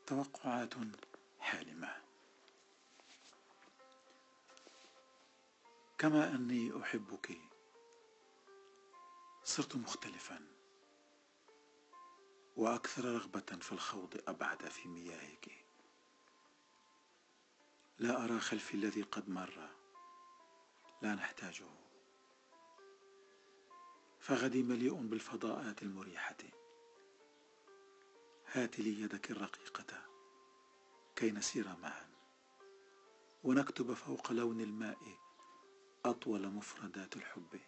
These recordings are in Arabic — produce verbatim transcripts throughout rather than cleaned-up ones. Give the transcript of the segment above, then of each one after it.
توقعات حالمة. كما أني أحبك صرت مختلفا وأكثر رغبة في الخوض أبعد في مياهك. لا أرى خلفي الذي قد مر، لا نحتاجه، فغدي مليء بالفضاءات المريحة. هات لي يدك الرقيقة كي نسير معا ونكتب فوق لون الماء أطول مفردات الحب.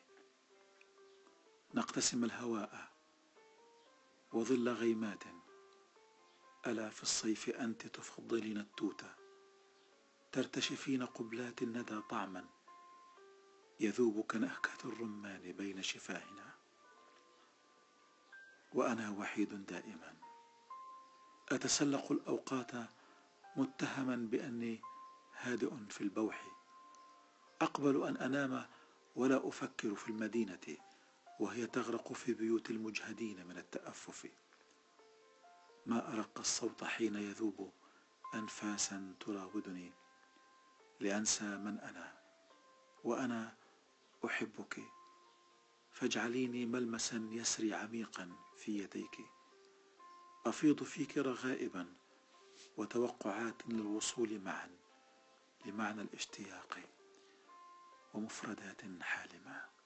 نقتسم الهواء وظل غيمات، ألا في الصيف أنت تفضلين التوت، ترتشفين قبلات الندى طعما يذوب كنكهة الرمان بين شفاهنا. وأنا وحيد دائما أتسلق الأوقات متهما بأني هادئ في البوح، أقبل أن أنام ولا أفكر في المدينة وهي تغرق في بيوت المجهدين من التأفف. ما أرق الصوت حين يذوب أنفاسا تراودني لأنسى من أنا، وأنا أحبك، فاجعليني ملمسا يسري عميقا في يديك. أفيض فيك رغائبا وتوقعات للوصول معا لمعنى الاشتياق ومفردات حالمة.